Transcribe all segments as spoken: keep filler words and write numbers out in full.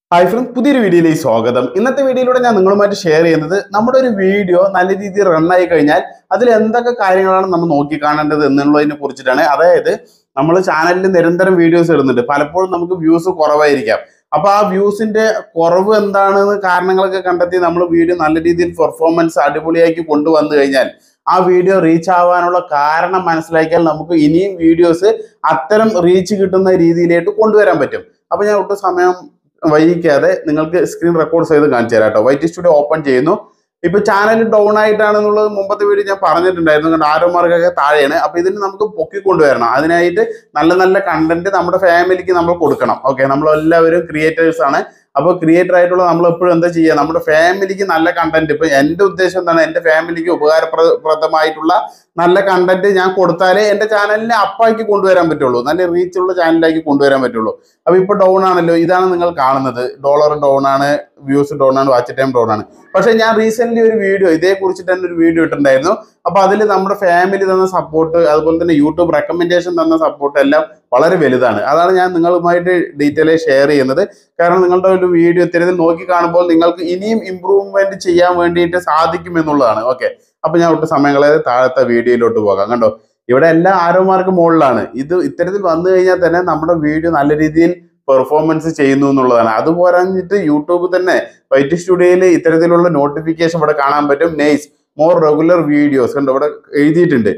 Hi friends, പുതിയൊരു വീഡിയോയിലേക്ക് സ്വാഗതം. ഇന്നത്തെ വീഡിയോയിലൂടെ ഞാൻ നിങ്ങളുമായിട്ട് ഷെയർ ചെയ്യുന്നത് നമ്മുടെ ഒരു വീഡിയോ നല്ല രീതിയിൽ റണ്ണായി കഴിഞ്ഞാൽ അതിൽ എന്തൊക്കെ കാര്യങ്ങളാണ് നമ്മൾ നോക്കി കാണേണ്ടത് എന്നുള്ളതിനെ കുറിച്ചിട്ടാണ്. അതായത് നമ്മൾ ചാനലിൽ നിരന്തരം വീഡിയോസ് ഇടുന്നുണ്ട്, പലപ്പോഴും നമുക്ക് വ്യൂസ് കുറവായിരിക്കാം. അപ്പൊ ആ വ്യൂസിന്റെ കുറവ് എന്താണെന്ന് കാരണങ്ങളൊക്കെ കണ്ടെത്തി നമ്മൾ വീഡിയോ നല്ല രീതിയിൽ പെർഫോമൻസ് അടിപൊളിയാക്കി കൊണ്ടുവന്നു കഴിഞ്ഞാൽ ആ വീഡിയോ റീച്ച് ആവാനുള്ള കാരണം മനസ്സിലാക്കിയാൽ നമുക്ക് ഇനിയും വീഡിയോസ് അത്തരം റീച്ച് കിട്ടുന്ന രീതിയിലേക്ക് കൊണ്ടുവരാൻ പറ്റും. അപ്പൊ ഞാൻ ഒട്ടും സമയം വൈകിക്കാതെ നിങ്ങൾക്ക് സ്ക്രീൻ റെക്കോർഡ് ചെയ്ത് കാണിച്ചു തരാം കേട്ടോ. വൈറ്റ് സ്റ്റുഡിയോ ഓപ്പൺ ചെയ്യുന്നു. ഇപ്പൊ ചാനൽ ഡൗൺ ആയിട്ടാണെന്നുള്ളത് മുമ്പത്തെ വീഡിയോ ഞാൻ പറഞ്ഞിട്ടുണ്ടായിരുന്നു. കണ്ട് ആരോ മാർക്കൊക്കെ താഴെയാണ്. അപ്പൊ ഇതിന് നമുക്ക് പൊക്കിക്കൊണ്ടുവരണം. അതിനായിട്ട് നല്ല നല്ല കണ്ടന്റ് നമ്മുടെ ഫാമിലിക്ക് നമ്മൾ കൊടുക്കണം. ഓക്കെ, നമ്മളെല്ലാവരും ക്രിയേറ്റേഴ്സ് ആണ്. അപ്പോൾ ക്രിയേറ്റർ ആയിട്ടുള്ള നമ്മൾ എപ്പോഴും എന്താ ചെയ്യുക, നമ്മുടെ ഫാമിലിക്ക് നല്ല കണ്ടന്റ്. ഇപ്പൊ എന്റെ ഉദ്ദേശം എന്താണ്, എന്റെ ഫാമിലിക്ക് ഉപകാരപ്രദമായിട്ടുള്ള നല്ല കണ്ടന്റ് ഞാൻ കൊടുത്താലേ എന്റെ ചാനലിനെ അപ്പാക്കി കൊണ്ടുവരാൻ പറ്റുള്ളൂ, നല്ല റീച്ചുള്ള ചാനലിലേക്ക് കൊണ്ടുവരാൻ പറ്റുള്ളൂ. അപ്പൊ ഇപ്പൊ ഡൗൺ ആണല്ലോ, ഇതാണ് നിങ്ങൾ കാണുന്നത്. ഡോളർ ഡൗൺ ആണ്, വ്യൂസ് ഡൗൺ ആണ്, വാച്ച് ടൈം ഡൗൺ ആണ്. പക്ഷെ ഞാൻ റീസെന്റ് ഒരു വീഡിയോ ഇതേ കുറിച്ചിട്ട് തന്നെ ഒരു വീഡിയോ ഇട്ടിട്ടുണ്ടായിരുന്നു. അപ്പൊ അതിൽ നമ്മുടെ ഫാമിലി തന്ന സപ്പോർട്ട്, അതുപോലെ തന്നെ യൂട്യൂബ് റെക്കമെൻഡേഷൻ തന്ന സപ്പോർട്ട് എല്ലാം വളരെ വലുതാണ്. അതാണ് ഞാൻ നിങ്ങളുമായിട്ട് ഡീറ്റെയിൽ ഷെയർ ചെയ്യുന്നത്. കാരണം നിങ്ങളുടെ ഒരു വീഡിയോ ഇത്തരത്തിൽ നോക്കി കാണുമ്പോൾ നിങ്ങൾക്ക് ഇനിയും ഇമ്പ്രൂവ്മെന്റ് ചെയ്യാൻ വേണ്ടിയിട്ട് സാധിക്കും എന്നുള്ളതാണ്. ഓക്കെ, അപ്പൊ ഞാൻ ഒട്ടും സമയങ്ങളെ താഴത്തെ വീഡിയോയിലോട്ട് പോകാം. കണ്ടോ, ഇവിടെ എല്ലാ ആരോമാർക്ക് മുകളിലാണ്. ഇത് ഇത്തരത്തിൽ വന്നു കഴിഞ്ഞാൽ തന്നെ നമ്മുടെ വീഡിയോ നല്ല രീതിയിൽ പെർഫോമൻസ് ചെയ്യുന്നു എന്നുള്ളതാണ്. അത് പോരാഞ്ഞിട്ട് യൂട്യൂബ് തന്നെ വൈറ്റ് സ്റ്റുഡിയോയിൽ ഇത്തരത്തിലുള്ള നോട്ടിഫിക്കേഷൻ ഇവിടെ കാണാൻ പറ്റും. നൈസ് മോർ റെഗുലർ വീഡിയോസ് കണ്ടോ, ഇവിടെ എഴുതിയിട്ടുണ്ട്.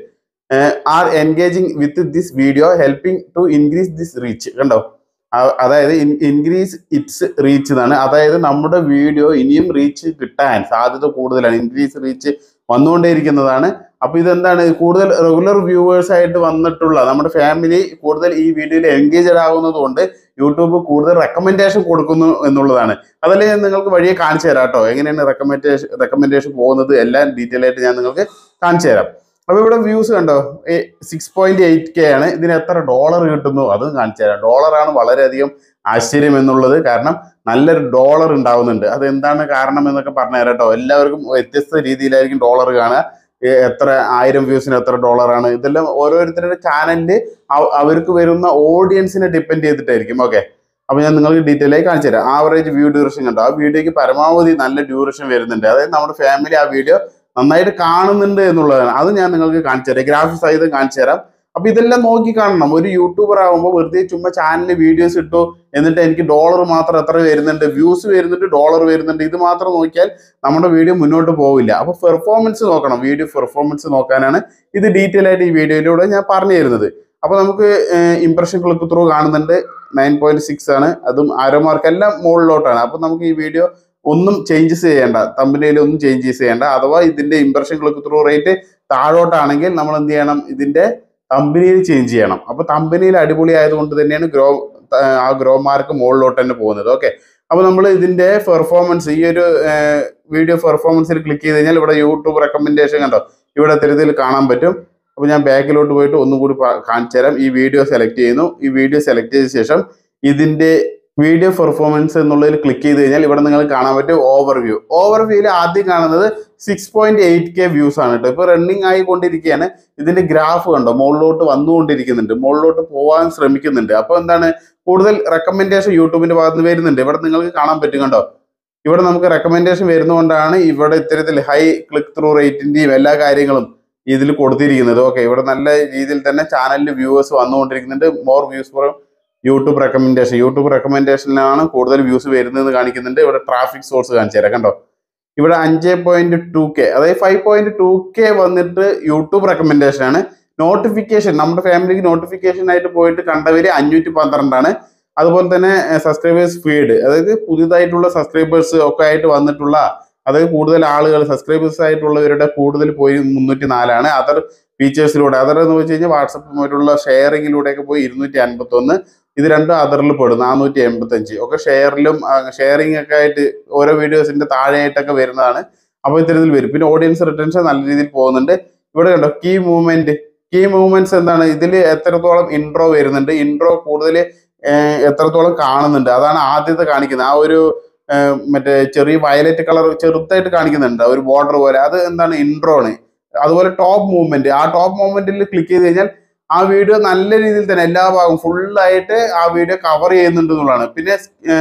Are engaging with this video helping to increase this reach. കണ്ടോ, അതായത് ഇൻക്രീസ് ഇറ്റ്സ് റീച്ച് എന്നാണ്. അതായത് നമ്മുടെ വീഡിയോ ഇനിയും റീച്ച് കിട്ടാൻ സാധ്യത കൂടുതലാണ്. ഇൻക്രീസ് റീച്ച് വന്നുകൊണ്ടേയിരിക്കുന്നതാണ്. അപ്പൊ ഇതെന്താണ്, കൂടുതൽ റെഗുലർ വ്യൂവേഴ്സ് ആയിട്ട് വന്നിട്ടുള്ള നമ്മുടെ ഫാമിലി കൂടുതൽ ഈ വീഡിയോയിൽ എൻഗേജഡ് ആകുന്നത് കൊണ്ട് യൂട്യൂബ് കൂടുതൽ റെക്കമെൻഡേഷൻ കൊടുക്കുന്നു എന്നുള്ളതാണ്. അതല്ലേ ഞാൻ നിങ്ങൾക്ക് വഴിയെ കാണിച്ചു തരാം കേട്ടോ, എങ്ങനെയാണ് റെക്കമെൻഡേഷൻ റെക്കമെൻഡേഷൻ പോകുന്നത് എല്ലാം ഡീറ്റെയിൽ ആയിട്ട് ഞാൻ നിങ്ങൾക്ക് കാണിച്ചു തരാം. അപ്പൊ ഇവിടെ വ്യൂസ് കണ്ടോ, സിക്സ് പോയിന്റ് എയ്റ്റ് കെ ആണ്. ഇതിന് എത്ര ഡോളർ കിട്ടുന്നു അതും കാണിച്ചു തരാം. ഡോളറാണ് വളരെയധികം ആശ്ചര്യം എന്നുള്ളത്. കാരണം നല്ലൊരു ഡോളർ ഉണ്ടാവുന്നുണ്ട്. അത് എന്താണ് കാരണം എന്നൊക്കെ പറഞ്ഞു തരാം കേട്ടോ. എല്ലാവർക്കും വ്യത്യസ്ത രീതിയിലായിരിക്കും ഡോളർ കാണുക. എത്ര ആയിരം വ്യൂസിന് എത്ര ഡോളറാണ്, ഇതെല്ലാം ഓരോരുത്തരുടെ ചാനലില് അവർക്ക് വരുന്ന ഓഡിയൻസിനെ ഡിപ്പെൻഡ് ചെയ്തിട്ടായിരിക്കും. ഓക്കെ, അപ്പൊ ഞാൻ നിങ്ങൾക്ക് ഡീറ്റെയിൽ ആയി കാണിച്ചു തരാം. ആവറേജ് വ്യൂ ഡ്യൂറേഷൻ കണ്ടോ, ആ വീഡിയോക്ക് പരമാവധി നല്ല ഡ്യൂറേഷൻ വരുന്നുണ്ട്. അതായത് നമ്മുടെ ഫാമിലി ആ വീഡിയോ നന്നായിട്ട് കാണുന്നുണ്ട് എന്നുള്ളതാണ്. അത് ഞാൻ നിങ്ങൾക്ക് കാണിച്ചു തരാം, ഗ്രാഫിക്സ് സഹിതം കാണിച്ചു തരാം. അപ്പൊ ഇതെല്ലാം നോക്കി കാണണം. ഒരു യൂട്യൂബർ ആകുമ്പോൾ വെറുതെ ചുമ്മാ ചാനലിൽ വീഡിയോസ് ഇട്ടു എന്നിട്ട് എനിക്ക് ഡോളർ മാത്രം എത്ര വരുന്നുണ്ട്, വ്യൂസ് വരുന്നുണ്ട്, ഡോളർ വരുന്നുണ്ട്, ഇത് മാത്രം നോക്കിയാൽ നമ്മുടെ വീഡിയോ മുന്നോട്ട് പോവില്ല. അപ്പൊ പെർഫോമൻസ് നോക്കണം. വീഡിയോ പെർഫോമൻസ് നോക്കാനാണ് ഇത് ഡീറ്റെയിൽ ആയിട്ട് ഈ വീഡിയോയിലൂടെ ഞാൻ പറഞ്ഞു തരുന്നത്. അപ്പൊ നമുക്ക് ഇംപ്രഷൻ ക്ലിക്ക് ത്രൂ കാണുന്നുണ്ട്, നയൻ പോയിന്റ് സിക്സ് ആണ്. അതും ആരോ മാർക്ക് എല്ലാം മുകളിലോട്ടാണ്. അപ്പൊ നമുക്ക് ഈ വീഡിയോ ഒന്നും ചേഞ്ചസ് ചെയ്യേണ്ട, തമ്പനയിൽ ഒന്നും ചേഞ്ചസ് ചെയ്യേണ്ട. അഥവാ ഇതിന്റെ ഇംപ്രഷൻ ക്ലിക്ക് ത്രൂ റേറ്റ് താഴോട്ടാണെങ്കിൽ നമ്മൾ എന്ത് ചെയ്യണം, ഇതിന്റെ തമ്പനിയിൽ ചേഞ്ച് ചെയ്യണം. അപ്പൊ തമ്പനിയിൽ അടിപൊളി ആയതുകൊണ്ട് തന്നെയാണ് ഗ്രോ ആ ഗ്രോ മാർക്ക് മുകളിലോട്ട് തന്നെ പോകുന്നത്. ഓക്കെ, അപ്പൊ നമ്മൾ ഇതിന്റെ പെർഫോമൻസ്, ഈ ഒരു വീഡിയോ പെർഫോമൻസിൽ ക്ലിക്ക് ചെയ്ത് കഴിഞ്ഞാൽ ഇവിടെ യൂട്യൂബ് റെക്കമെൻഡേഷൻ കണ്ടോ, ഇവിടെ ഇത്തരത്തിൽ കാണാൻ പറ്റും. അപ്പൊ ഞാൻ ബാക്കിലോട്ട് പോയിട്ട് ഒന്നും കൂടി കാണിച്ചു തരാം. ഈ വീഡിയോ സെലക്ട് ചെയ്യുന്നു. ഈ വീഡിയോ സെലക്ട് ചെയ്ത ശേഷം ഇതിന്റെ വീഡിയോ പെർഫോമൻസ് എന്നുള്ളതിൽ ക്ലിക്ക് ചെയ്ത് കഴിഞ്ഞാൽ ഇവിടെ നിങ്ങൾ കാണാൻ പറ്റും ഓവർവ്യൂ. ഓവർവ്യൂവിൽ ആദ്യം കാണുന്നത് six point eight K views ആണ് കേട്ടോ. ഇപ്പൊ റണ്ണിങ് ആയിക്കൊണ്ടിരിക്കുകയാണ്. ഇതിന്റെ ഗ്രാഫ് കണ്ടോ, മുകളിലോട്ട് വന്നുകൊണ്ടിരിക്കുന്നുണ്ട്, മുകളിലോട്ട് പോകാൻ ശ്രമിക്കുന്നുണ്ട്. അപ്പൊ എന്താണ്, കൂടുതൽ റെക്കമെൻഡേഷൻ യൂട്യൂബിന്റെ ഭാഗത്ത് നിന്ന് വരുന്നുണ്ട്. ഇവിടെ നിങ്ങൾക്ക് കാണാൻ പറ്റും കണ്ടോ, ഇവിടെ നമുക്ക് റെക്കമെൻഡേഷൻ വരുന്നതുകൊണ്ടാണ് ഇവിടെ ഇത്തരത്തിൽ ഹൈ ക്ലിക്ക് ത്രൂ റേറ്റിന്റെയും എല്ലാ കാര്യങ്ങളും ഇതിൽ കൊടുത്തിരിക്കുന്നത്. ഓക്കെ, ഇവിടെ നല്ല രീതിയിൽ തന്നെ ചാനലിൽ വ്യൂവേഴ്സ് വന്നുകൊണ്ടിരിക്കുന്നുണ്ട്. More views for YouTube recommendation, YouTube റെക്കമെൻഡേഷനിലാണ് കൂടുതൽ വ്യൂസ് വരുന്നത് കാണിക്കുന്നുണ്ട്. ഇവിടെ ട്രാഫിക് സോഴ്സ് കാണിച്ചു തരാം. കണ്ടോ, ഇവിടെ അഞ്ച് പോയിന്റ് ടു കെ, അതായത് ഫൈവ് പോയിന്റ് ടു കെ വന്നിട്ട് യൂട്യൂബ് റെക്കമെൻഡേഷൻ ആണ്. നോട്ടിഫിക്കേഷൻ, നമ്മുടെ ഫാമിലിക്ക് നോട്ടിഫിക്കേഷൻ ആയിട്ട് പോയിട്ട് കണ്ടവര് അഞ്ഞൂറ്റി പന്ത്രണ്ടാണ്. അതുപോലെ തന്നെ സബ്സ്ക്രൈബേഴ്സ് ഫീഡ്, അതായത് പുതിയതായിട്ടുള്ള സബ്സ്ക്രൈബേഴ്സ് ഒക്കെ ആയിട്ട് വന്നിട്ടുള്ള, അതായത് കൂടുതൽ ആളുകൾ സബ്സ്ക്രൈബേഴ്സ് ആയിട്ടുള്ളവരുടെ കൂടുതൽ പോയി മുന്നൂറ്റി നാലാണ്. അതർ ഫീച്ചേഴ്സിലൂടെ, അതർ എന്ന് വെച്ച് കഴിഞ്ഞാൽ വാട്സപ്പുമായിട്ടുള്ള ഷെയറിങ്ങിലൂടെയൊക്കെ പോയി ഇരുന്നൂറ്റി അൻപത്തി ഒന്ന്. ഇത് രണ്ടും അതറിൽ പെടും, നാനൂറ്റി എൺപത്തി അഞ്ച്. ഒക്കെ ഷെയറിലും ഷെയറിംഗ് ഒക്കെ ആയിട്ട് ഓരോ വീഡിയോസിന്റെ താഴെയായിട്ടൊക്കെ വരുന്നതാണ്. അപ്പൊ ഇത്തരത്തിൽ വരും. പിന്നെ ഓഡിയൻസ് റിട്ടൻഷൻ നല്ല രീതിയിൽ പോകുന്നുണ്ട്. ഇവിടെ കണ്ടോ കീ മൂവ്മെന്റ്, കീ മൂവ്മെന്റ്സ് എന്താണ്, ഇതിൽ എത്രത്തോളം ഇൻട്രോ വരുന്നുണ്ട്, ഇൻട്രോ കൂടുതൽ എത്രത്തോളം കാണുന്നുണ്ട്, അതാണ് ആദ്യത്തെ കാണിക്കുന്നത്. ആ ഒരു മറ്റേ ചെറിയ വയലറ്റ് കളർ ചെറുതായിട്ട് കാണിക്കുന്നുണ്ട്, ഒരു ബോർഡർ പോലെ, അത് എന്താണ്, ഇൻട്രോ ആണ്. അതുപോലെ ടോപ്പ് മൂവ്മെന്റ്, ആ ടോപ്പ് മൂവ്മെന്റിൽ ക്ലിക്ക് ചെയ്ത് കഴിഞ്ഞാൽ ആ വീഡിയോ നല്ല രീതിയിൽ തന്നെ എല്ലാ ഭാഗവും ഫുള്ളായിട്ട് ആ വീഡിയോ കവർ ചെയ്യുന്നുണ്ട് എന്നുള്ളതാണ്. പിന്നെ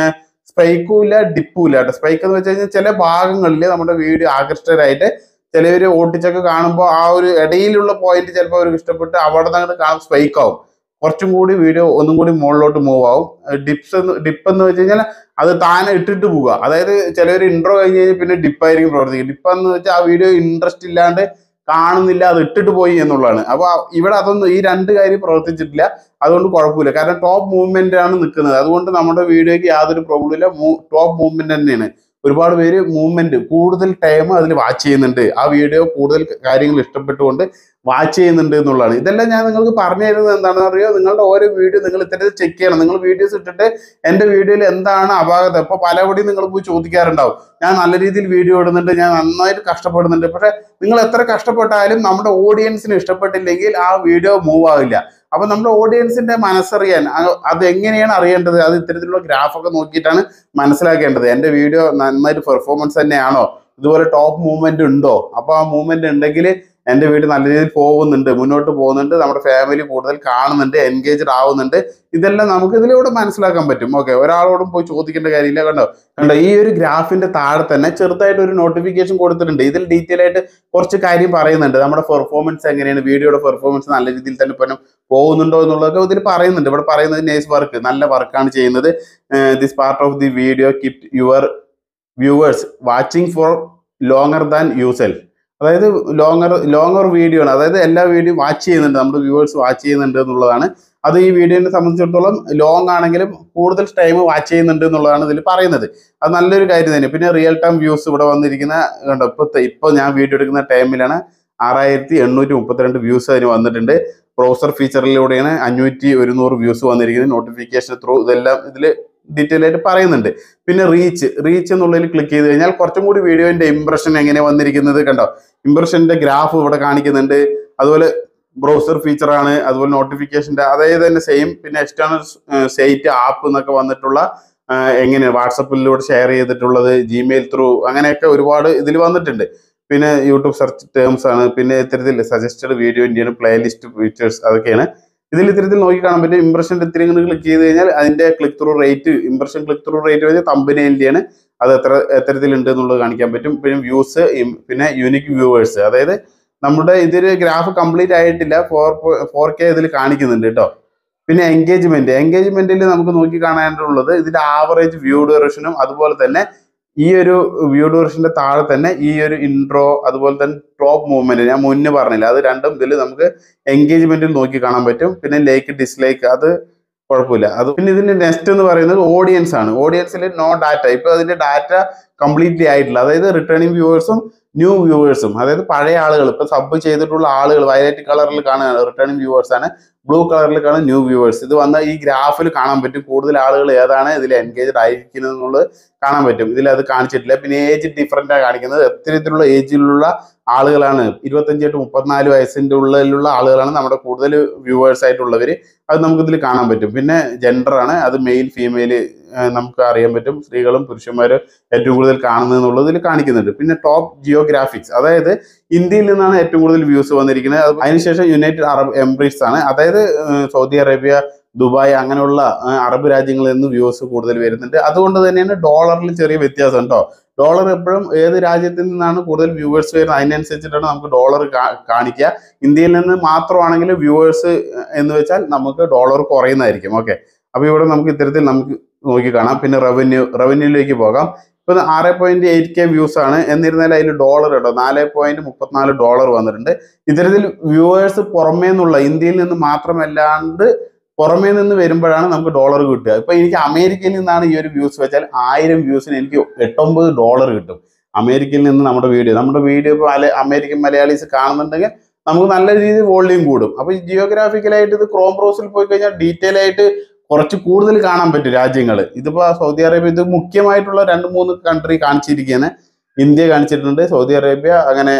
സ്പൈക്കും ഇല്ല ഡിപ്പും ഇല്ല കേട്ടോ. സ്പൈക്ക് എന്ന് വെച്ച് കഴിഞ്ഞാൽ ചില ഭാഗങ്ങളിൽ നമ്മുടെ വീഡിയോ ആകർഷ്ടരായിട്ട് ചിലവർ ഓട്ടിച്ചൊക്കെ കാണുമ്പോൾ ആ ഒരു ഇടയിലുള്ള പോയിന്റ് ചിലപ്പോൾ അവർക്ക് ഇഷ്ടപ്പെട്ട് അവിടെ നിന്ന് കാണും സ്പൈക്ക് ആവും, കുറച്ചും കൂടി വീഡിയോ ഒന്നും കൂടി മുകളിലോട്ട് മൂവ് ആവും. ഡിപ്സ് എന്ന് ഡിപ്പ് എന്ന് വെച്ച് കഴിഞ്ഞാൽ അത് താനെ ഇട്ടിട്ട് പോവുക. അതായത് ചിലവർ ഇൻട്രോ കഴിഞ്ഞ് കഴിഞ്ഞാൽ പിന്നെ ഡിപ്പായിരിക്കും പ്രവർത്തിക്കുക. ഡിപ്പ് എന്ന് വെച്ചാൽ ആ വീഡിയോ ഇൻട്രസ്റ്റ് ഇല്ലാണ്ട് കാണുന്നില്ല, അത് ഇട്ടിട്ട് പോയി എന്നുള്ളതാണ്. അപ്പൊ ഇവിടെ അതൊന്നും ഈ രണ്ട് കാര്യം പ്രവർത്തിച്ചിട്ടില്ല, അതുകൊണ്ട് കുഴപ്പമില്ല. കാരണം ടോപ്പ് മൂവ്മെന്റ് ആണ് നിൽക്കുന്നത്, അതുകൊണ്ട് നമ്മുടെ വീഡിയോയ്ക്ക് യാതൊരു പ്രോബ്ലം ഇല്ല. ടോപ്പ് മൂവ്മെന്റ് തന്നെയാണ്. ഒരുപാട് പേര് മൂവ്മെന്റ് കൂടുതൽ ടൈം അതിൽ വാച്ച് ചെയ്യുന്നുണ്ട്, ആ വീഡിയോ കൂടുതൽ കാര്യങ്ങൾ ഇഷ്ടപ്പെട്ടുകൊണ്ട് വാച്ച് ചെയ്യുന്നുണ്ട് എന്നുള്ളതാണ്. ഇതെല്ലാം ഞാൻ നിങ്ങൾക്ക് പറഞ്ഞു തരുന്നത് എന്താണെന്ന് അറിയോ, നിങ്ങളുടെ ഓരോ വീഡിയോ നിങ്ങൾ ഇത്തരത്തിൽ ചെക്ക് ചെയ്യണം. നിങ്ങൾ വീഡിയോസ് ഇട്ടിട്ട് എൻ്റെ വീഡിയോയിൽ എന്താണ് അപാകത, ഇപ്പോൾ പലപടി നിങ്ങൾ പോയി ചോദിക്കാറുണ്ടാവും, ഞാൻ നല്ല രീതിയിൽ വീഡിയോ ഇടുന്നുണ്ട്, ഞാൻ നന്നായിട്ട് കഷ്ടപ്പെടുന്നുണ്ട്, പക്ഷെ നിങ്ങൾ എത്ര കഷ്ടപ്പെട്ടാലും നമ്മുടെ ഓഡിയൻസിന് ഇഷ്ടപ്പെട്ടില്ലെങ്കിൽ ആ വീഡിയോ മൂവ് ആവില്ല. അപ്പൊ നമ്മുടെ ഓഡിയൻസിന്റെ മനസ്സറിയാൻ അത് എങ്ങനെയാണ് അറിയേണ്ടത്, അത് ഇത്തരത്തിലുള്ള ഗ്രാഫൊക്കെ നോക്കിയിട്ടാണ് മനസ്സിലാക്കേണ്ടത്. എൻ്റെ വീഡിയോ നന്നായിട്ട് പെർഫോമൻസ് തന്നെയാണോ, ഇതുപോലെ ടോപ്പ് മൂവ്മെന്റ് ഉണ്ടോ, അപ്പൊ ആ മൂവ്മെന്റ് ഉണ്ടെങ്കിൽ എൻ്റെ വീഡിയോ നല്ല രീതിയിൽ പോകുന്നുണ്ട്, മുന്നോട്ട് പോകുന്നുണ്ട്, നമ്മുടെ ഫാമിലി കൂടുതൽ കാണുന്നുണ്ട്, എൻഗേജ്ഡ് ആവുന്നുണ്ട്, ഇതെല്ലാം നമുക്ക് ഇതിലൂടെ മനസ്സിലാക്കാൻ പറ്റും. ഓക്കെ, ഒരാളോടും പോയി ചോദിക്കേണ്ട കാര്യമില്ല. കണ്ടോ കണ്ടോ ഈ ഒരു ഗ്രാഫിന്റെ താഴെ തന്നെ ചെറുതായിട്ട് ഒരു നോട്ടിഫിക്കേഷൻ കൊടുത്തിട്ടുണ്ട്. ഇതിൽ ഡീറ്റെയിൽ ആയിട്ട് കുറച്ച് കാര്യം പറയുന്നുണ്ട്. നമ്മുടെ പെർഫോമൻസ് എങ്ങനെയാണ്, വീഡിയോയുടെ പെർഫോമൻസ് നല്ല രീതിയിൽ തന്നെ ഇപ്പം പോകുന്നുണ്ടോ എന്നുള്ളതൊക്കെ ഇതിൽ പറയുന്നുണ്ട്. ഇവിടെ പറയുന്നത് നൈസ് വർക്ക്, നല്ല വർക്കാണ് ചെയ്യുന്നത്. This part of the video keep your viewers watching for longer than usual. അതായത് ലോങ്ങർ ലോങ്ങർ വീഡിയോ ആണ്, അതായത് എല്ലാ വീഡിയോ വാച്ച് ചെയ്യുന്നുണ്ട്, നമ്മുടെ വ്യൂവേഴ്സ് വാച്ച് ചെയ്യുന്നുണ്ട് എന്നുള്ളതാണ്. അത് ഈ വീഡിയോനെ സംബന്ധിച്ചിടത്തോളം ലോങ് ആണെങ്കിലും കൂടുതൽ ടൈം വാച്ച് ചെയ്യുന്നുണ്ട് എന്നുള്ളതാണ് ഇതിൽ പറയുന്നത്. അത് നല്ലൊരു കാര്യം തന്നെ. പിന്നെ റിയൽ ടൈം വ്യൂസ് ഇവിടെ വന്നിരിക്കുന്ന കണ്ടോ, ഇപ്പോഴത്തെ ഇപ്പോൾ ഞാൻ വീഡിയോ എടുക്കുന്ന ടൈമിലാണ് ആറായിരത്തി എണ്ണൂറ്റി മുപ്പത്തിരണ്ട് വ്യൂസ് അതിന് വന്നിട്ടുണ്ട്. ബ്രൗസർ ഫീച്ചറിലൂടെയാണ് അഞ്ഞൂറ്റി ഒരുന്നൂറ് വ്യൂസ് വന്നിരിക്കുന്നത്. നോട്ടിഫിക്കേഷൻ ത്രൂ ഇതെല്ലാം ഇതിൽ ഡീറ്റെയിൽ ആയിട്ട് പറയുന്നുണ്ട്. പിന്നെ റീച്ച് റീച്ച് എന്നുള്ളതിൽ ക്ലിക്ക് ചെയ്ത് കഴിഞ്ഞാൽ കുറച്ചും കൂടി വീഡിയോന്റെ ഇംപ്രഷൻ എങ്ങനെ വന്നിരിക്കുന്നത് കണ്ടോ, ഇംപ്രഷന്റെ ഗ്രാഫ് ഇവിടെ കാണിക്കുന്നുണ്ട്. അതുപോലെ ബ്രൗസർ ഫീച്ചറാണ്, അതുപോലെ നോട്ടിഫിക്കേഷന്റെ അതായത് തന്നെ സെയിം. പിന്നെ എക്സ്റ്റേണൽ സൈറ്റ് ആപ്പ് എന്നൊക്കെ വന്നിട്ടുള്ള എങ്ങനെയാണ് വാട്സപ്പിലൂടെ ഷെയർ ചെയ്തിട്ടുള്ളത്, ജിമെയിൽ ത്രൂ, അങ്ങനെയൊക്കെ ഒരുപാട് ഇതിൽ വന്നിട്ടുണ്ട്. പിന്നെ യൂട്യൂബ് സെർച്ച് ടേംസ് ആണ്, പിന്നെ ഇത്തരത്തിൽ suggested video Indian playlist features, അതൊക്കെയാണ് ഇതിൽ ഇത്തരത്തിൽ നോക്കി കാണാൻ പറ്റും. ഇംപ്രഷന്റെ ഇത്തിരി ക്ലിക്ക് ചെയ്ത് കഴിഞ്ഞാൽ അതിന്റെ click through rate, impression click through rate കഴിഞ്ഞാൽ തമ്പനയിലാണ് അത് എത്ര എത്തരത്തിലുണ്ട് എന്നുള്ളത് കാണിക്കാൻ പറ്റും. പിന്നെ വ്യൂസ്, പിന്നെ യൂണിക് വ്യൂവേഴ്സ്, അതായത് നമ്മുടെ ഇതൊരു ഗ്രാഫ് കംപ്ലീറ്റ് ആയിട്ടില്ല, ഫോർ ഫോർ കെ ഇതിൽ കാണിക്കുന്നുണ്ട് കേട്ടോ. പിന്നെ എൻഗേജ്മെന്റ് എൻഗേജ്മെന്റിൽ നമുക്ക് നോക്കി കാണാനുള്ളത് ഇതിന്റെ ആവറേജ് വ്യൂ ഡ്യൂറേഷനും, അതുപോലെ തന്നെ ഈ ഒരു വ്യൂ ഡ്യൂറേഷന്റെ താഴെ തന്നെ ഈ ഒരു ഇൻട്രോ, അതുപോലെ തന്നെ ടോപ്പ് മൂവ്മെന്റ് ഞാൻ മുന്നേ പറഞ്ഞില്ല, അത് രണ്ടും ഇതിൽ നമുക്ക് എൻഗേജ്മെന്റിൽ നോക്കി കാണാൻ പറ്റും. പിന്നെ ലൈക്ക് ഡിസ്ലൈക്ക് അത് കുഴപ്പമില്ല. അത് പിന്നെ ഇതിന്റെ നെക്സ്റ്റ് എന്ന് പറയുന്നത് ഓഡിയൻസ് ആണ്. ഓഡിയൻസിൽ നോ ഡാറ്റ, ഇപ്പൊ അതിന്റെ ഡാറ്റ കംപ്ലീറ്റ്ലി ആയിട്ടില്ല. അതായത് റിട്ടേണിംഗ് വ്യൂവേഴ്സും ന്യൂ വ്യൂവേഴ്സും, അതായത് പഴയ ആളുകൾ, ഇപ്പൊ സബ് ചെയ്തിട്ടുള്ള ആളുകൾ വയലറ്റ് കളറിൽ കാണുകയാണ് റിട്ടേണിംഗ് വ്യൂവേഴ്സ് ആണ്, ബ്ലൂ കളറിൽ കാണും ന്യൂ വ്യൂവേഴ്സ്. ഇത് വന്ന ഈ ഗ്രാഫിൽ കാണാൻ പറ്റും കൂടുതൽ ആളുകൾ ഏതാണ് ഇതിൽ എൻഗേജ്ഡ് ആയിരിക്കുന്നത് എന്നുള്ളത് കാണാൻ പറ്റും. ഇതിൽ അത് കാണിച്ചിട്ടില്ല. പിന്നെ ഏജ് ഡിഫറൻ്റ് ആണ് കാണിക്കുന്നത്, എത്തരത്തിലുള്ള ഏജിലുള്ള ആളുകളാണ്, ഇരുപത്തഞ്ച് തൊട്ട് മുപ്പത്തിനാല് വയസ്സിന്റെ ഉള്ളിലുള്ള ആളുകളാണ് നമ്മുടെ കൂടുതൽ വ്യൂവേഴ്സ് ആയിട്ടുള്ളവർ, അത് നമുക്ക് ഇതിൽ കാണാൻ പറ്റും. പിന്നെ ജെൻഡർ ആണ്, അത് മെയിൽ ഫീമെയിൽ നമുക്ക് അറിയാൻ പറ്റും, സ്ത്രീകളും പുരുഷന്മാരും ഏറ്റവും കൂടുതൽ കാണുന്നത് എന്നുള്ളത് ഇതിൽ കാണിക്കുന്നുണ്ട്. പിന്നെ ടോപ്പ് ജിയോഗ്രാഫിക്സ്, അതായത് ഇന്ത്യയിൽ നിന്നാണ് ഏറ്റവും കൂടുതൽ വ്യൂസ് വന്നിരിക്കുന്നത്. അതിനുശേഷം യുണൈറ്റഡ് അറബ് എമിറേറ്റ്സ് ആണ്, അതായത് സൗദി അറേബ്യ, ദുബായ് അങ്ങനെയുള്ള അറബ് രാജ്യങ്ങളിൽ നിന്ന് വ്യൂസ് കൂടുതൽ വരുന്നുണ്ട്. അതുകൊണ്ട് തന്നെയാണ് ഡോളറിൽ ചെറിയ വ്യത്യാസം കേട്ടോ. ഡോളർ എപ്പോഴും ഏത് രാജ്യത്തിൽ നിന്നാണ് കൂടുതൽ വ്യൂവേഴ്സ് വരുന്നത് അതിനനുസരിച്ചിട്ടാണ് നമുക്ക് ഡോളർ കാണിക്കുക. ഇന്ത്യയിൽ നിന്ന് മാത്രമാണെങ്കിൽ വ്യൂവേഴ്സ് എന്ന് വെച്ചാൽ നമുക്ക് ഡോളർ കുറയുന്നതായിരിക്കും. ഓക്കെ, അപ്പൊ ഇവിടെ നമുക്ക് ഇത്തരത്തിൽ നമുക്ക് നോക്കി കാണാം. പിന്നെ റവന്യൂ റവന്യൂയിലേക്ക് പോകാം. ഇപ്പൊ ആറ് പോയിന്റ് എയ്റ്റ് കെ വ്യൂസ് ആണ്, എന്നിരുന്നാലും അതിൽ ഡോളർ കേട്ടോ നാല് പോയിന്റ് മുപ്പത്തിനാല് ഡോളർ വന്നിട്ടുണ്ട്. ഇത്തരത്തിൽ വ്യൂവേഴ്സ് പുറമേ നിന്നുള്ള, ഇന്ത്യയിൽ നിന്ന് മാത്രമല്ലാണ്ട് പുറമേ നിന്ന് വരുമ്പോഴാണ് നമുക്ക് ഡോളർ കിട്ടുക. ഇപ്പൊ എനിക്ക് അമേരിക്കയിൽ നിന്നാണ് ഈ ഒരു വ്യൂസ് വെച്ചാൽ ആയിരം വ്യൂസിന് എനിക്ക് എട്ടൊമ്പത് ഡോളർ കിട്ടും. അമേരിക്കയിൽ നിന്ന് നമ്മുടെ വീഡിയോ നമ്മുടെ വീഡിയോ ഇപ്പോൾ അമേരിക്കൻ മലയാളീസ് കാണുന്നുണ്ടെങ്കിൽ നമുക്ക് നല്ല രീതിയിൽ വോളിയം കൂടും. അപ്പൊ ഈ ജിയോഗ്രാഫിക്കലായിട്ട് ഇത് ക്രോം ബ്രൗസറിൽ പോയി കഴിഞ്ഞാൽ ഡീറ്റെയിൽ ആയിട്ട് കുറച്ച് കൂടുതൽ കാണാൻ പറ്റും രാജ്യങ്ങൾ. ഇതിപ്പോ സൗദി അറേബ്യ, ഇത് മുഖ്യമായിട്ടുള്ള രണ്ട് മൂന്ന് കൺട്രി കാണിച്ചിരിക്കുകയാണ്. ഇന്ത്യ കാണിച്ചിട്ടുണ്ട്, സൗദി അറേബ്യ, അങ്ങനെ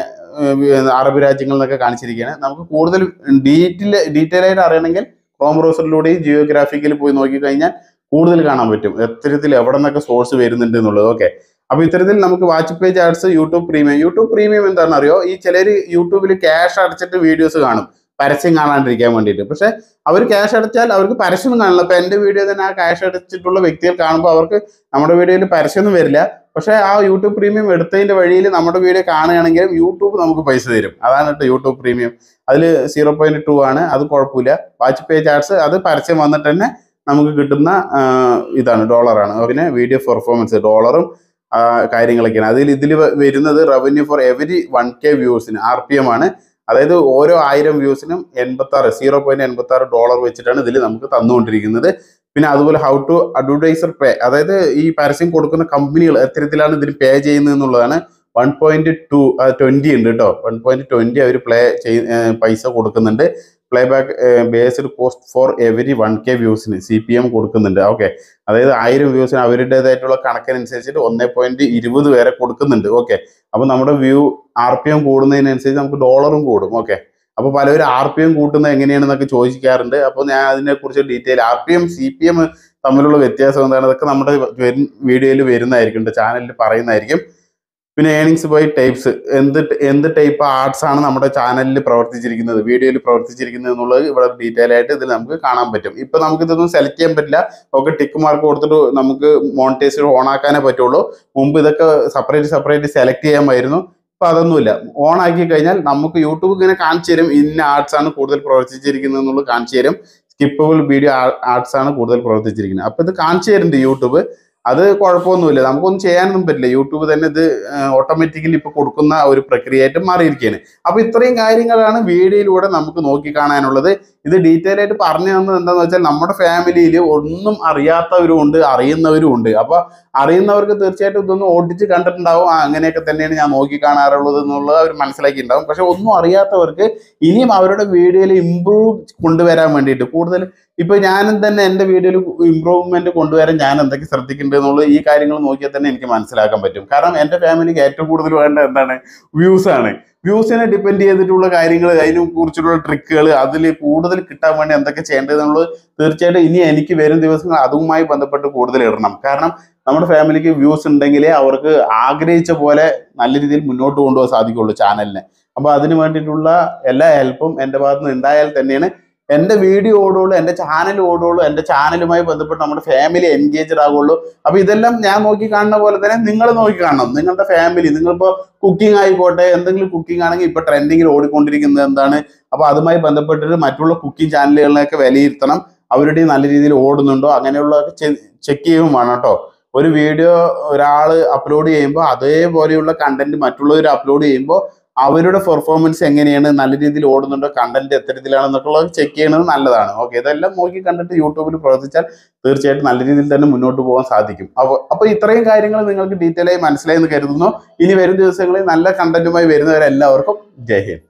അറബ് രാജ്യങ്ങൾ എന്നൊക്കെ കാണിച്ചിരിക്കുകയാണ്. നമുക്ക് കൂടുതൽ ഡീറ്റെയിൽ ഡീറ്റെയിൽ ആയിട്ട് അറിയണമെങ്കിൽ ക്രോം ബ്രൗസറിലൂടെ ജിയോഗ്രാഫിക്കൽ പോയി നോക്കിക്കഴിഞ്ഞാൽ കൂടുതൽ കാണാൻ പറ്റും എത്തരത്തിൽ എവിടെ നിന്നൊക്കെ സോഴ്സ് വരുന്നുണ്ട് എന്നുള്ളത്. ഓക്കെ, അപ്പൊ ഇത്തരത്തിൽ നമുക്ക് watch page ads, YouTube premium. YouTube premium എന്താണെന്ന് അറിയോ, ഈ ചിലർ യൂട്യൂബിൽ ക്യാഷ് അടച്ചിട്ട് വീഡിയോസ് കാണും. പരസ്യം കാണാണ്ടിരിക്കാൻ വേണ്ടിയിട്ട്. പക്ഷെ അവർ ക്യാഷ് അടച്ചാൽ അവർക്ക് പരസ്യം കാണില്ല. ഇപ്പൊ എൻ്റെ വീഡിയോ തന്നെ ആ ക്യാഷ് അടച്ചിട്ടുള്ള വ്യക്തികൾ കാണുമ്പോൾ അവർക്ക് നമ്മുടെ വീഡിയോയിൽ പരസ്യമൊന്നും വരില്ല. പക്ഷെ ആ യൂട്യൂബ് പ്രീമിയം എടുത്തതിന്റെ വഴിയിൽ നമ്മുടെ വീഡിയോ കാണുകയാണെങ്കിലും യൂട്യൂബ് നമുക്ക് പൈസ തരും. അതാണ് കേട്ടോ യൂട്യൂബ് പ്രീമിയം. അതിൽ സീറോ പോയിന്റ് ടു ആണ്, അത് കുഴപ്പമില്ല. വാച്ച് പേ ചാർട്സ് അത് പരസ്യം വന്നിട്ട് തന്നെ നമുക്ക് കിട്ടുന്ന ഇതാണ്, ഡോളറാണ്. പിന്നെ വീഡിയോ പെർഫോമൻസ് ഡോളറും കാര്യങ്ങളൊക്കെയാണ്. അതിൽ ഇതിൽ വരുന്നത് revenue for every one K വ്യൂസിന് ആർ പി എം ആണ്. അതായത് ഓരോ ആയിരം വ്യൂസിനും എൺപത്തി ആറ് സീറോ പോയിന്റ് എൺപത്തി ആറ് ഡോളർ വെച്ചിട്ടാണ് ഇതിൽ നമുക്ക് തന്നുകൊണ്ടിരിക്കുന്നത്. പിന്നെ അതുപോലെ ഹൗ ടു അഡ്വർടൈസർ പേ, അതായത് ഈ പരസ്യം കൊടുക്കുന്ന കമ്പനികൾ എത്തരത്തിലാണ് ഇതിന് പേ ചെയ്യുന്നത് എന്നുള്ളതാണ്. വൺ പോയിന്റ് ടു ട്വന്റി ഉണ്ട് കേട്ടോ. വൺ പോയിന്റ് ട്വന്റി അവർ പ്ലേ ചെയ് പൈസ കൊടുക്കുന്നുണ്ട്. Play back based cost for every one K വ്യൂസിന് സി പി എം കൊടുക്കുന്നുണ്ട്. ഓക്കെ, അതായത് ആയിരം വ്യൂസിന് അവരുടേതായിട്ടുള്ള കണക്കിനനുസരിച്ചിട്ട് ഒന്നേ പോയിന്റ് ഇരുപത് വരെ കൊടുക്കുന്നുണ്ട്. ഓക്കെ, അപ്പൊ നമ്മുടെ വ്യൂ ആർ പി എം കൂടുന്നതിനനുസരിച്ച് നമുക്ക് ഡോളറും കൂടും. ഓക്കെ, അപ്പോൾ പലവരും ആർ പി എം കൂട്ടുന്നത് എങ്ങനെയാണെന്നൊക്കെ ചോദിക്കാറുണ്ട്. അപ്പോൾ ഞാൻ അതിനെക്കുറിച്ച് detail R P M C P M തമ്മിലുള്ള വ്യത്യാസം എന്താണ്, അതൊക്കെ നമ്മുടെ വീഡിയോയിൽ വരുന്നതായിരിക്കും, ചാനലിൽ പറയുന്നതായിരിക്കും. പിന്നെ ഏണിങ്സ് ബൈ ടൈപ്സ്, എന്ത് എന്ത് ടൈപ്പ് ആർട്സ് ആണ് നമ്മുടെ ചാനലിൽ പ്രവർത്തിച്ചിരിക്കുന്നത്, വീഡിയോയിൽ പ്രവർത്തിച്ചിരിക്കുന്നത് എന്നുള്ളത് ഇവിടെ ഡീറ്റെയിൽ ആയിട്ട് ഇതിൽ നമുക്ക് കാണാൻ പറ്റും. ഇപ്പൊ നമുക്ക് ഇതൊന്നും സെലക്ട് ചെയ്യാൻ പറ്റില്ല. ഒക്കെ ടിക്ക് മാർക്ക് കൊടുത്തിട്ട് നമുക്ക് മോണിറ്റൈസർ ഓൺ ആക്കാനേ പറ്റുള്ളൂ. മുമ്പ് ഇതൊക്കെ സെപ്പറേറ്റ് സെപ്പറേറ്റ് സെലക്ട് ചെയ്യാമായിരുന്നു. ഇപ്പൊ അതൊന്നുമില്ല. ഓൺ ആക്കി കഴിഞ്ഞാൽ നമുക്ക് യൂട്യൂബ് ഇങ്ങനെ കാണിച്ചു തരും, ഇന്ന ആർട്സ് ആണ് കൂടുതൽ പ്രവർത്തിച്ചിരിക്കുന്നത് എന്നുള്ളത് കാണിച്ചു തരും. സ്കിപ്പബിൾ വീഡിയോ ആർട്സ് ആണ് കൂടുതൽ പ്രവർത്തിച്ചിരിക്കുന്നത്. അപ്പൊ ഇത് കാണിച്ചു തരുന്നുണ്ട് യൂട്യൂബ്. അത് കുഴപ്പമൊന്നുമില്ല, നമുക്കൊന്നും ചെയ്യാനൊന്നും പറ്റില്ല. യൂട്യൂബ് തന്നെ ഇത് ഓട്ടോമാറ്റിക്കലി ഇപ്പൊ കൊടുക്കുന്ന ഒരു പ്രക്രിയയായിട്ട് മാറിയിരിക്കുകയാണ്. അപ്പൊ ഇത്രയും കാര്യങ്ങളാണ് വീഡിയോയിലൂടെ നമുക്ക് നോക്കി കാണാനുള്ളത്. ഇത് ഡീറ്റെയിൽ ആയിട്ട് പറഞ്ഞു തന്നത് എന്താണെന്ന് വെച്ചാൽ നമ്മുടെ ഫാമിലിയിൽ ഒന്നും അറിയാത്തവരും ഉണ്ട്, അറിയുന്നവരും ഉണ്ട്. അപ്പൊ അറിയുന്നവർക്ക് തീർച്ചയായിട്ടും ഇതൊന്നും ഓടിച്ച് കണ്ടിട്ടുണ്ടാവും, അങ്ങനെയൊക്കെ തന്നെയാണ് ഞാൻ നോക്കി കാണാറുള്ളത് എന്നുള്ളത് അവർ മനസ്സിലാക്കിയിട്ടുണ്ടാവും. പക്ഷെ ഒന്നും അറിയാത്തവർക്ക് ഇനിയും അവരുടെ വീഡിയോയിൽ ഇമ്പ്രൂവ് കൊണ്ടുവരാൻ വേണ്ടിയിട്ട് കൂടുതൽ ഇപ്പൊ ഞാനും തന്നെ എൻ്റെ വീഡിയോയിൽ ഇമ്പ്രൂവ്മെന്റ് കൊണ്ടുവരാൻ ഞാൻ എന്തൊക്കെ ശ്രദ്ധിക്കേണ്ടത് എന്നുള്ളത് ഈ കാര്യങ്ങൾ നോക്കിയാൽ തന്നെ എനിക്ക് മനസ്സിലാക്കാൻ പറ്റും. കാരണം എൻ്റെ ഫാമിലിക്ക് ഏറ്റവും കൂടുതൽ വേണ്ട എന്താണ്, വ്യൂസ് ആണ്. വ്യൂസിനെ ഡിപ്പെൻഡ് ചെയ്തിട്ടുള്ള കാര്യങ്ങൾ, അതിനെ കുറിച്ചുള്ള ട്രിക്കുകൾ, അതിൽ കൂടുതൽ കിട്ടാൻ വേണ്ടി എന്തൊക്കെ ചെയ്യേണ്ടത് എന്നുള്ളത് തീർച്ചയായിട്ടും ഇനി എനിക്ക് വരും ദിവസങ്ങൾ അതുമായി ബന്ധപ്പെട്ട് കൂടുതൽ ഇടണം. കാരണം നമ്മുടെ ഫാമിലിക്ക് വ്യൂസ് ഉണ്ടെങ്കിലേ അവർക്ക് ആഗ്രഹിച്ച പോലെ നല്ല രീതിയിൽ മുന്നോട്ട് കൊണ്ടുപോകാൻ സാധിക്കുള്ളൂ ചാനലിനെ. അപ്പൊ അതിന് വേണ്ടിയിട്ടുള്ള എല്ലാ ഹെൽപ്പും എൻ്റെ ഭാഗത്ത് നിന്ന് ഉണ്ടായാൽ തന്നെയാണ് എൻ്റെ വീഡിയോ ഓടുള്ളൂ, എൻ്റെ ചാനൽ ഓടുള്ളൂ, എൻ്റെ ചാനലുമായി ബന്ധപ്പെട്ട് നമ്മുടെ ഫാമിലി എൻഗേജ്ഡ് ആകുള്ളൂ. അപ്പൊ ഇതെല്ലാം ഞാൻ നോക്കി കാണുന്ന പോലെ തന്നെ നിങ്ങൾ നോക്കി കാണണം. നിങ്ങളുടെ ഫാമിലി, നിങ്ങളിപ്പോൾ കുക്കിംഗ് ആയിക്കോട്ടെ, എന്തെങ്കിലും കുക്കിംഗ് ആണെങ്കിൽ ഇപ്പൊ ട്രെൻഡിങ്ങിൽ ഓടിക്കൊണ്ടിരിക്കുന്നത് എന്താണ്, അപ്പൊ അതുമായി ബന്ധപ്പെട്ടിട്ട് മറ്റുള്ള കുക്കിംഗ് ചാനലുകളിലൊക്കെ വിലയിരുത്തണം. അവരുടെ നല്ല രീതിയിൽ ഓടുന്നുണ്ടോ അങ്ങനെയുള്ളതൊക്കെ ചെക്ക് ചെയ്യുകയും വേണം കേട്ടോ. ഒരു വീഡിയോ ഒരാൾ അപ്ലോഡ് ചെയ്യുമ്പോൾ അതേപോലെയുള്ള കണ്ടന്റ് മറ്റുള്ളവർ അപ്ലോഡ് ചെയ്യുമ്പോൾ അവരുടെ പെർഫോമൻസ് എങ്ങനെയാണ്, നല്ല രീതിയിൽ ഓടുന്നുണ്ടോ, കണ്ടന്റ് എത്തരത്തിലാണെന്നൊക്കെ ചെക്ക് ചെയ്യുന്നത് നല്ലതാണ്. ഓക്കെ, ഇതെല്ലാം നോക്കി കണ്ടിട്ട് യൂട്യൂബിൽ പ്രവർത്തിച്ചാൽ തീർച്ചയായിട്ടും നല്ല രീതിയിൽ തന്നെ മുന്നോട്ട് പോകാൻ സാധിക്കും. അപ്പോൾ അപ്പോൾ ഇത്രയും കാര്യങ്ങൾ നിങ്ങൾക്ക് ഡീറ്റെയിൽ ആയി മനസ്സിലായി എന്ന് കരുതുന്നു. ഇനി വരും ദിവസങ്ങളിൽ നല്ല കണ്ടന്റുമായി വരുന്നവരെല്ലാവർക്കും ജയ് ഹിന്ദ്.